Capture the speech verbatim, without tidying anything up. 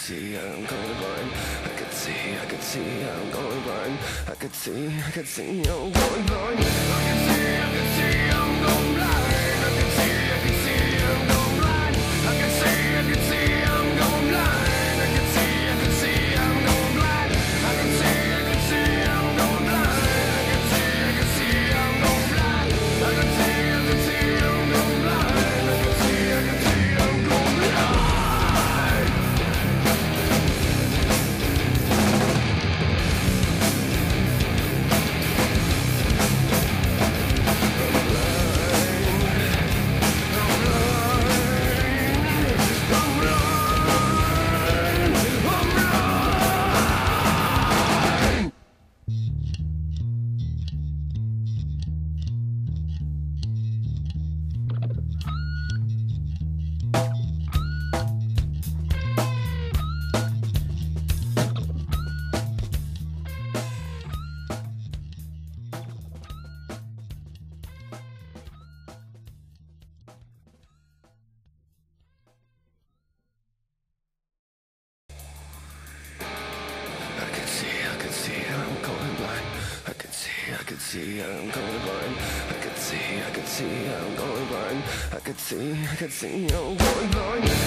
see, I'm going blind. I could see, I could see, I'm going blind. I could see, I could see, I'm going blind. I could see, I could see, I'm going blind. I could see, I could see, I'm going blind. I could see, I could see, I'm going blind. I could see, I could see, I'm going blind. I could see, I could see, I'm going blind. I could see, I could see, I'm going blind. I could see, I could see, I'm going blind. I could see, I could see, I'm going blind. See, I'm going blind. I could see, I could see, I'm going blind. I could see, I could see, I'm going blind.